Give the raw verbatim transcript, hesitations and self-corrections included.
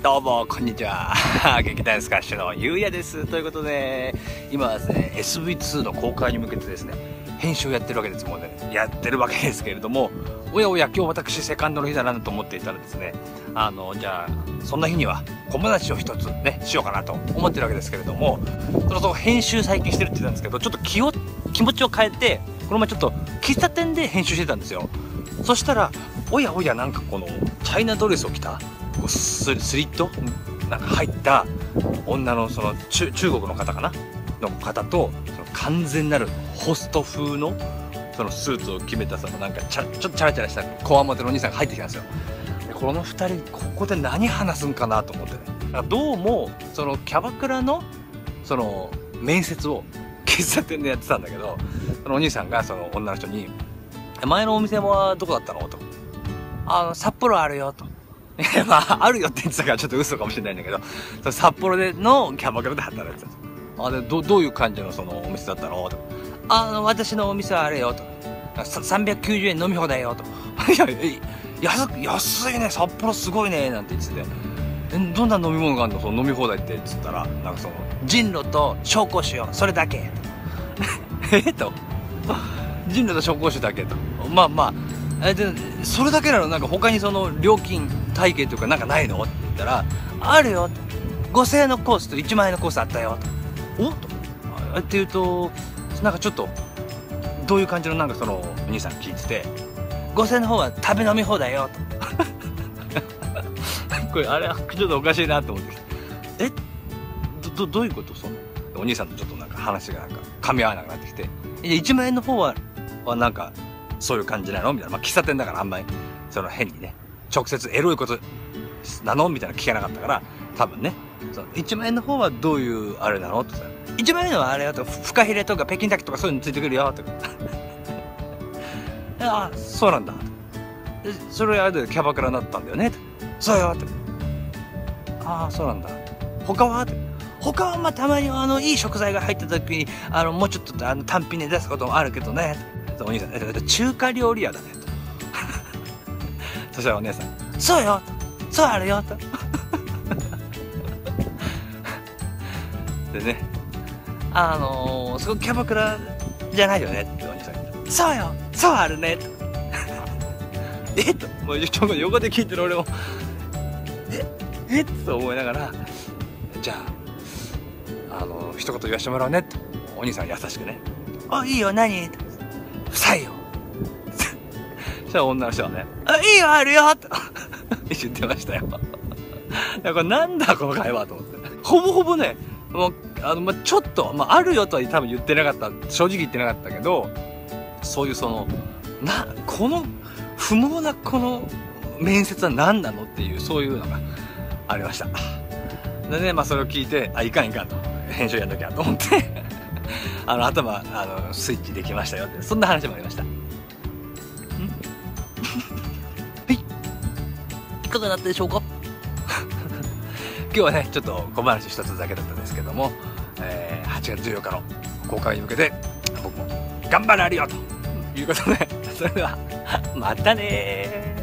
どうもこんにちは劇団スカッシュのゆうやです。ということで今はですね エスブイツー の公開に向けてですね編集をやってるわけですもんねやってるわけですけれども、おやおや今日私セカンドの日だなと思っていたらですね、あのじゃあそんな日には小話を一つねしようかなと思ってるわけですけれども、そろそろ編集最近してるって言ってたんですけど、ちょっと気を気持ちを変えてこの前ちょっと喫茶店で編集してたんですよ。そしたらおやおやなんかこのチャイナドレスを着たこう ス, スリットなんか入った女のその 中, 中国の方かなの方と、その完全なるホスト風のそのスーツを決めたそのなんかちゃちょっとチャラチャラしたこわもてのお兄さんが入ってきたんですよ。でこのふたりここで何話すんかなと思ってね、どうもそのキャバクラのその面接を喫茶店でやってたんだけど、そのお兄さんがその女の人に「前のお店はどこだったの?」と「あの札幌あるよ」と。まあ、あるよって言ってたからちょっと嘘かもしれないんだけど、その札幌でのキャバクラで働いてたんです。あで ど, どういう感じのそのお店だったのと。あの私のお店はあれよと。さんびゃくきゅうじゅうえん飲み放題よと。いや安安いね札幌すごいねなんて言ってて、えどんな飲み物があるのその飲み放題ってっつったら、なんかそのジンロと紹興酒よそれだけえっとジンロと紹興酒だけと。まあまあえでそれだけなの？なんか他にその料金体系というかなんかないのって言ったら、あるよごせんえんのコースといちまんえんのコースあったよと。おっとって言うとなんかちょっとどういう感じのなんかそのお兄さん聞いてて、ごせんえんの方は食べ飲み放題よとこれあれちょっとおかしいなと思ってきて、え ど, ど, どういうことそのお兄さんとちょっとなんか話がなんか噛み合わなくなってきて、いちまんえんの方ははなんかそういう感じなのみたいな、まあ、喫茶店だからあんまりその変にね直接エロいことなのみたいな聞けなかったから、多分ねそのいちまんえんの方はどういうあれなのって言ったら、いちまんえんのはあれよとフカヒレとか北京炊きとかそういうのついてくるよとかああそうなんだでそれあれでキャバクラになったんだよねと。そうよってああそうなんだ他はって他はまあたまにあのいい食材が入った時にあのもうちょっとあの単品で出すこともあるけどねと。お兄さん中華料理屋だねとそしたらお姉さんそうよとそうあるよとでねあのー、そこキャバクラじゃないよねってお兄さんがそうよそうあるねとえっともうちょっと横で聞いてる俺もええっと思いながら、じゃああのー、一言言わせてもらうねとお兄さん優しくね、あいいよ何と不採用そしたら女の人はねあいいよあるよと言ってましたよだからなんだこの会話と思って、ほぼほぼねもうあの、まあ、ちょっと、まあ、あるよとは多分言ってなかった、正直言ってなかったけど、そういうそのなこの不毛なこの面接は何なのっていうそういうのがありました。でねまあそれを聞いてあいかんいかんと編集やんなきゃと思ってあの頭あのスイッチできましたよってそんな話もありました。んはいいかがだったでしょうか今日はねちょっと小話一つだけだったんですけども、えー、はちがつじゅうよっかの公開に向けて僕も頑張られるよということでそれではまたねー。